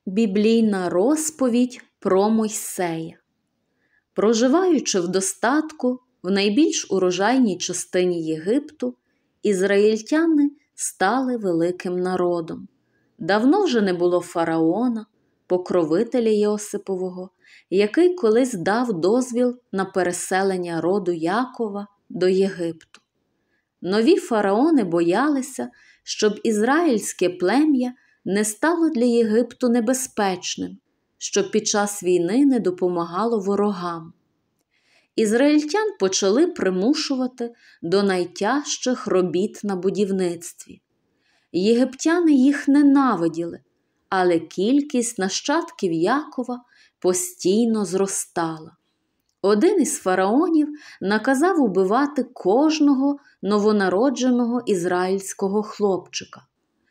Біблійна розповідь про Мойсея. Проживаючи в достатку в найбільш урожайній частині Єгипту, ізраїльтяни стали великим народом. Давно вже не було фараона, покровителя Йосипового, який колись дав дозвіл на переселення роду Якова до Єгипту. Нові фараони боялися, щоб ізраїльське плем'я не стало для Єгипту небезпечним, щоб під час війни не допомагало ворогам. Ізраїльтян почали примушувати до найтяжчих робіт на будівництві. Єгиптяни їх ненавиділи, але кількість нащадків Якова постійно зростала. Один із фараонів наказав убивати кожного новонародженого ізраїльського хлопчика.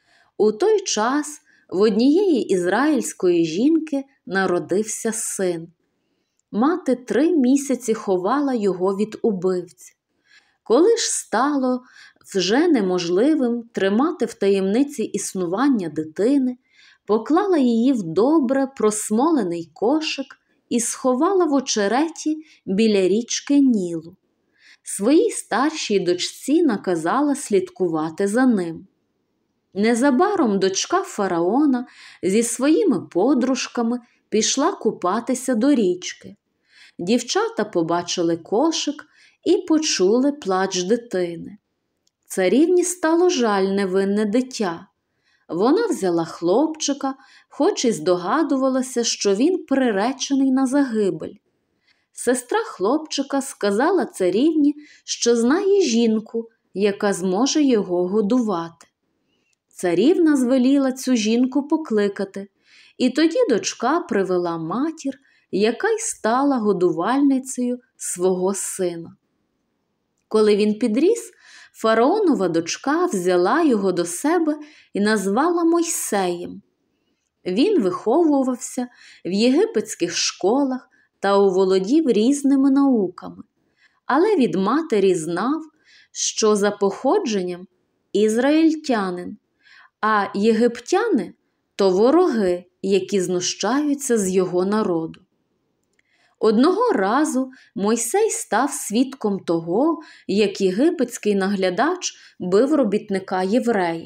У той час в однієї ізраїльської жінки народився син. Мати 3 місяці ховала його від убивць. Коли ж стало вже неможливим тримати в таємниці існування дитини, поклала її в добре просмолений кошик і сховала в очереті біля річки Нілу. Своїй старшій дочці наказала слідкувати за ним. Незабаром дочка фараона зі своїми подружками пішла купатися до річки. Дівчата побачили кошик і почули плач дитини. Царівні стало жаль невинне дитя. Вона взяла хлопчика, хоч і здогадувалася, що він приречений на загибель. Сестра хлопчика сказала царівні, що знає жінку, яка зможе його годувати. Царівна звеліла цю жінку покликати, і тоді дочка привела матір, яка й стала годувальницею свого сина. Коли він підріс, фараонова дочка взяла його до себе і назвала Мойсеєм. Він виховувався в єгипетських школах та оволодів різними науками, але від матері знав, що за походженням ізраїльтянин, а єгиптяни – то вороги, які знущаються з його народу. Одного разу Мойсей став свідком того, як єгипетський наглядач бив робітника єврея.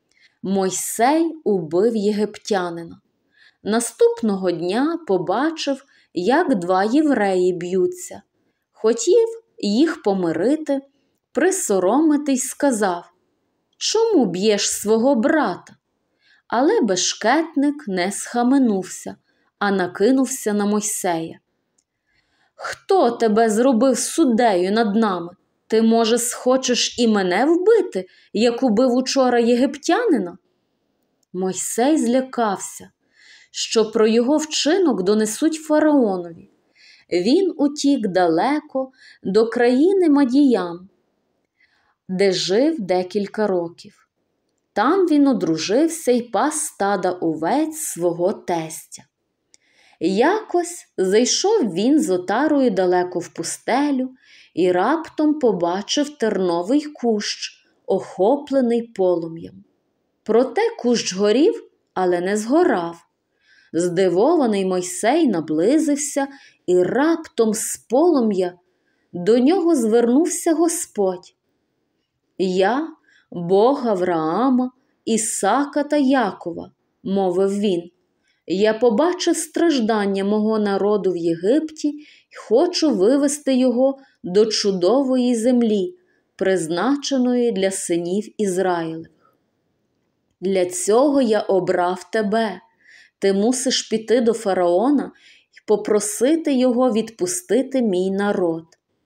Мойсей убив єгиптянина. Наступного дня побачив, як 2 євреї б'ються. Хотів їх помирити, присоромити й сказав: «Чому б'єш свого брата?» Але бешкетник не схаменувся, а накинувся на Мойсея. «Хто тебе зробив суддею над нами? Ти, може, схочеш і мене вбити, як убив учора єгиптянина?» Мойсей злякався, що про його вчинок донесуть фараонові. Він утік далеко до країни Мадіям, де жив декілька років. Там він одружився й пас стада овець свого тестя. Якось зайшов він з отарою далеко в пустелю і раптом побачив терновий кущ, охоплений полум'ям. Проте кущ горів, але не згорав. Здивований Мойсей наблизився, і раптом з полум'я до нього звернувся Господь. «Я – Бог Авраама, Ісака та Якова», – мовив він. «Я побачив страждання мого народу в Єгипті й хочу вивести його до чудової землі, призначеної для синів Ізраїлевих. Для цього я обрав тебе. Ти мусиш піти до фараона й попросити його відпустити мій народ».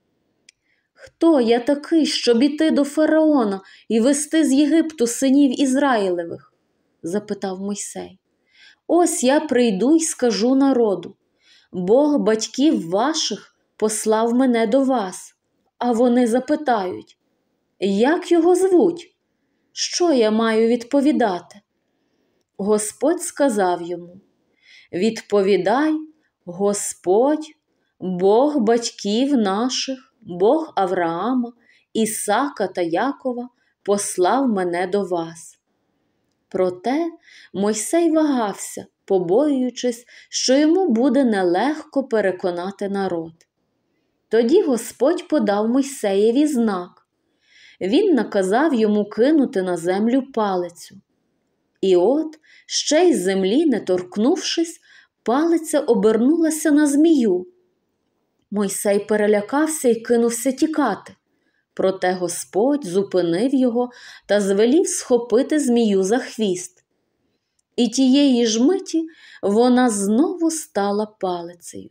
«Хто я такий, щоб іти до фараона і вести з Єгипту синів Ізраїлевих?» – запитав Мойсей. «Ось я прийду й скажу народу: Бог батьків ваших послав мене до вас». А вони запитають: «Як його звуть?» Що я маю відповідати? Господь сказав йому: «Відповідай: Господь, Бог батьків наших, Бог Авраама, Ісака та Якова послав мене до вас». Проте Мойсей вагався, побоюючись, що йому буде нелегко переконати народ. Тоді Господь подав Мойсеєві знак. Він наказав йому кинути на землю палицю. І от, ще й землі не торкнувшись, палиця обернулася на змію. Мойсей перелякався і кинувся тікати. Проте Господь зупинив його та звелів схопити змію за хвіст. І тієї ж миті вона знову стала палицею.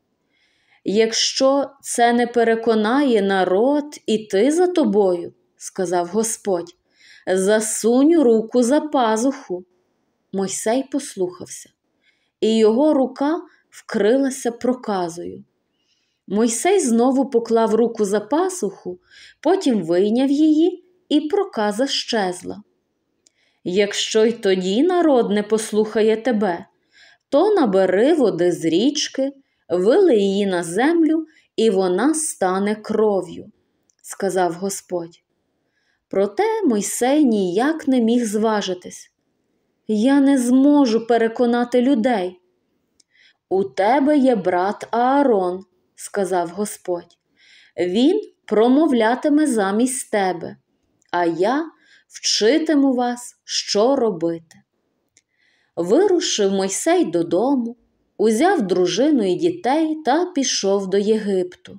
«Якщо це не переконає народ іти за тобою, – сказав Господь, – засунь руку за пазуху». Мойсей послухався, і його рука вкрилася проказою. Мойсей знову поклав руку за пазуху, потім вийняв її, і проказа щезла. «Якщо й тоді народ не послухає тебе, то набери води з річки, вилий її на землю, і вона стане кров'ю», – сказав Господь. Проте Мойсей ніяк не міг зважитись. «Я не зможу переконати людей». «У тебе є брат Аарон», – сказав Господь. «Він промовлятиме замість тебе, а я вчитиму вас, що робити». Вирушив Мойсей додому, узяв дружину і дітей та пішов до Єгипту.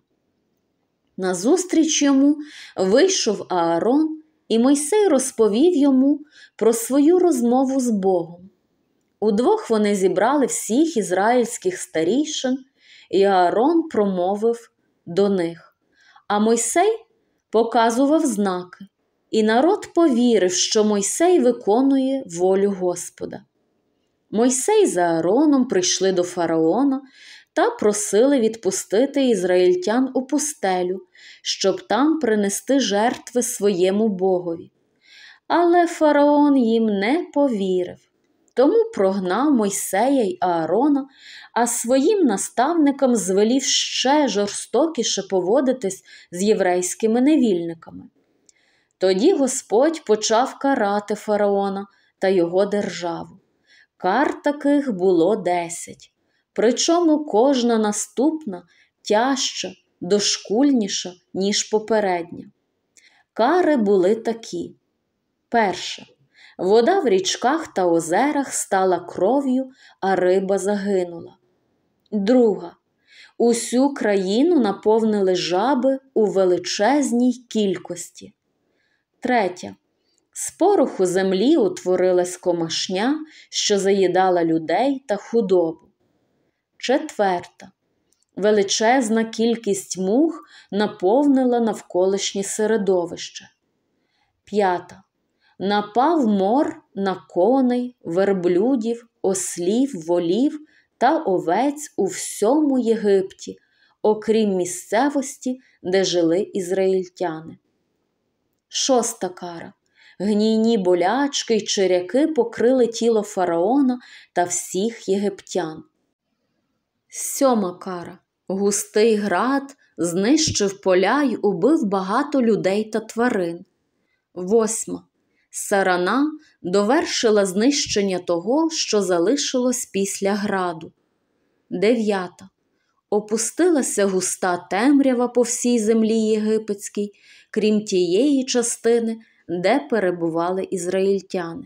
Назустріч йому вийшов Аарон, і Мойсей розповів йому про свою розмову з Богом. Удвох вони зібрали всіх ізраїльських старійшин, і Аарон промовив до них, а Мойсей показував знаки, і народ повірив, що Мойсей виконує волю Господа. Мойсей з Аароном прийшли до фараона та просили відпустити ізраїльтян у пустелю, щоб там принести жертви своєму Богові. Але фараон їм не повірив, тому прогнав Мойсея й Аарона, а своїм наставникам звелів ще жорстокіше поводитись з єврейськими невільниками. Тоді Господь почав карати фараона та його державу. Кар таких було 10, причому кожна наступна тяжча, дошкульніша, ніж попередня. Кари були такі. Перше. Вода в річках та озерах стала кров'ю, а риба загинула. Друга. Усю країну наповнили жаби у величезній кількості. Третя. З пороху землі утворилась комашня, що заїдала людей та худобу. Четверта. Величезна кількість мух наповнила навколишнє середовище. П'ята. Напав мор на коней, верблюдів, ослів, волів та овець у всьому Єгипті, окрім місцевості, де жили ізраїльтяни. Шоста кара. Гнійні болячки й черяки покрили тіло фараона та всіх єгиптян. Сьома кара. Густий град знищив поля й убив багато людей та тварин. Восьма. Сарана довершила знищення того, що залишилось після граду. Дев'ята. Опустилася густа темрява по всій землі єгипетській, крім тієї частини, де перебували ізраїльтяни.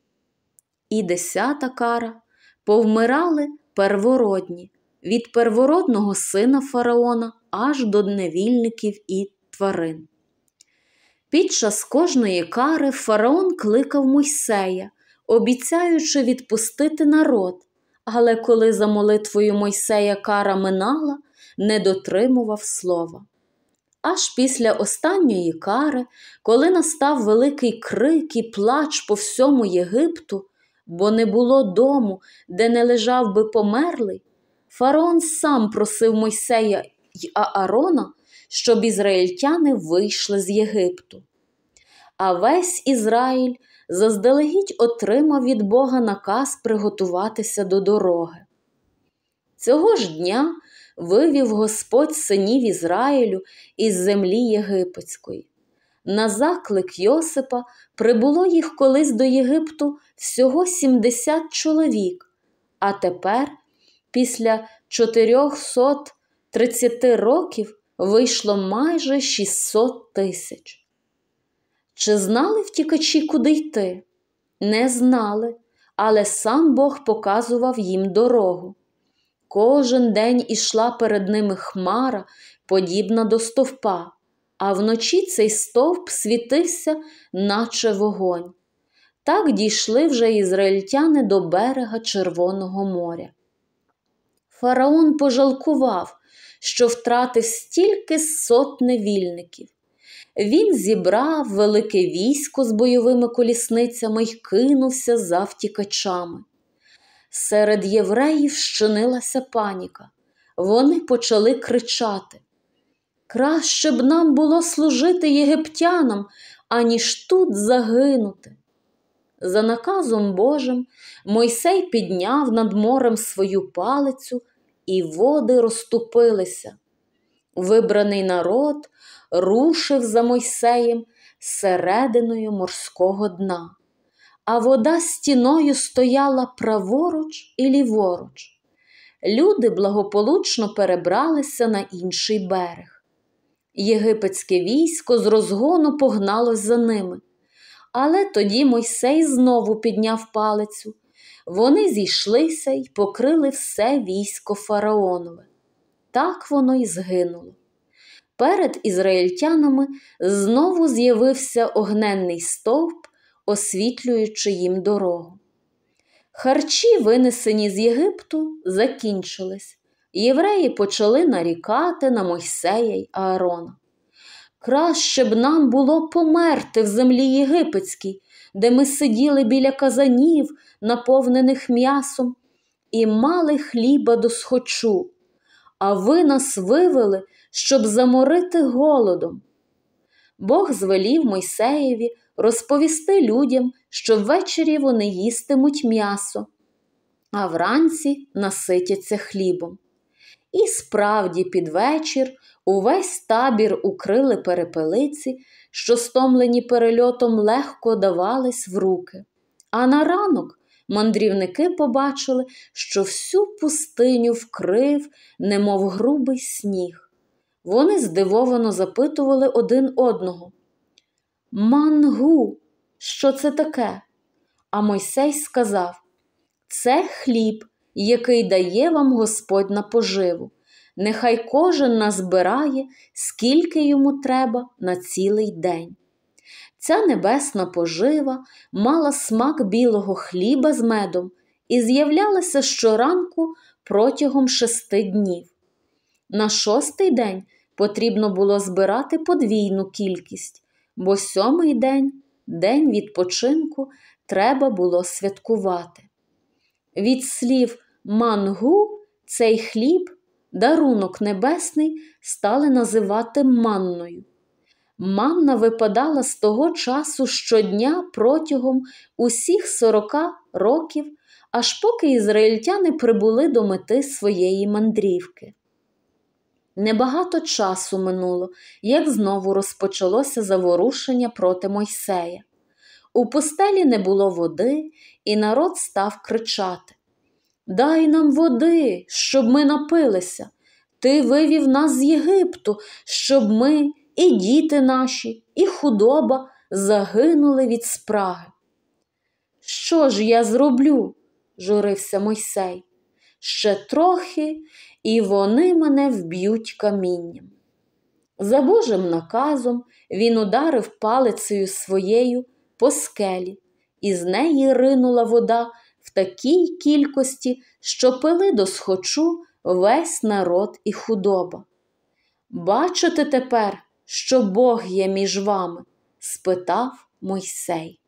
І 10-та кара. Повмирали первородні, від первородного сина фараона аж до невільників і тварин. Під час кожної кари фараон кликав Мойсея, обіцяючи відпустити народ, але коли за молитвою Мойсея кара минала, не дотримував слова. Аж після останньої кари, коли настав великий крик і плач по всьому Єгипту, бо не було дому, де не лежав би померлий, фараон сам просив Мойсея й Аарона, щоб ізраїльтяни вийшли з Єгипту. А весь Ізраїль заздалегідь отримав від Бога наказ приготуватися до дороги. Цього ж дня вивів Господь синів Ізраїлю із землі єгипетської. На заклик Йосипа прибуло їх колись до Єгипту всього 70 чоловік, А тепер, після 430 років, вийшло майже 600 тисяч. Чи знали втікачі, куди йти? Не знали, але сам Бог показував їм дорогу. Кожен день ішла перед ними хмара, подібна до стовпа, а вночі цей стовп світився, наче вогонь. Так дійшли вже ізраїльтяни до берега Червоного моря. Фараон пожалкував, що втратив стільки сот невільників. Він зібрав велике військо з бойовими колісницями й кинувся за втікачами. Серед євреїв щинилася паніка. Вони почали кричати: «Краще б нам було служити єгиптянам, аніж тут загинути». За наказом Божим Мойсей підняв над морем свою палицю, і води розступилися. Вибраний народ рушив за Мойсеєм серединою морського дна, а вода стіною стояла праворуч і ліворуч. Люди благополучно перебралися на інший берег. Єгипетське військо з розгону погналось за ними. Але тоді Мойсей знову підняв палицю. Вони зійшлися й покрили все військо фараонове. Так воно й згинуло. Перед ізраїльтянами знову з'явився огненний стовп, освітлюючи їм дорогу. Харчі, винесені з Єгипту, закінчились. Євреї почали нарікати на Мойсея й Аарона. «Краще б нам було померти в землі єгипетській, де ми сиділи біля казанів, наповнених м'ясом, і мали хліба досхочу, а ви нас вивели, щоб заморити голодом». Бог звелів Мойсеєві розповісти людям, що ввечері вони їстимуть м'ясо, а вранці наситяться хлібом. І справді під вечір увесь табір укрили перепелиці, що, стомлені перельотом, легко давались в руки. А на ранок мандрівники побачили, що всю пустиню вкрив, немов грубий сніг. Вони здивовано запитували один одного: «Мангу, що це таке?» А Мойсей сказав: «Це хліб, який дає вам Господь на поживу. Нехай кожен назбирає, скільки йому треба на цілий день». Ця небесна пожива мала смак білого хліба з медом і з'являлася щоранку протягом 6 днів. На 6-й день потрібно було збирати подвійну кількість, бо 7-й день, день відпочинку, треба було святкувати. Від слів «мангу» цей хліб, дарунок небесний, стали називати манною. Манна випадала з того часу щодня протягом усіх 40 років, аж поки ізраїльтяни прибули до мети своєї мандрівки. Небагато часу минуло, як знову розпочалося заворушення проти Мойсея. У пустелі не було води, і народ став кричати: «Дай нам води, щоб ми напилися! Ти вивів нас з Єгипту, щоб ми, і діти наші, і худоба загинули від спраги». «Що ж я зроблю?» – журився Мойсей. «Ще трохи, і вони мене вб'ють камінням». За Божим наказом він ударив палицею своєю по скелі, і з неї ринула вода в такій кількості, що пили досхочу весь народ і худоба. «Бачите тепер, що Бог є між вами?» – спитав Мойсей.